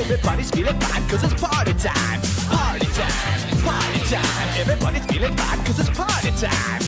Everybody's feeling fine cause it's party time. Party time, party time. Everybody's feeling fine cause it's party time.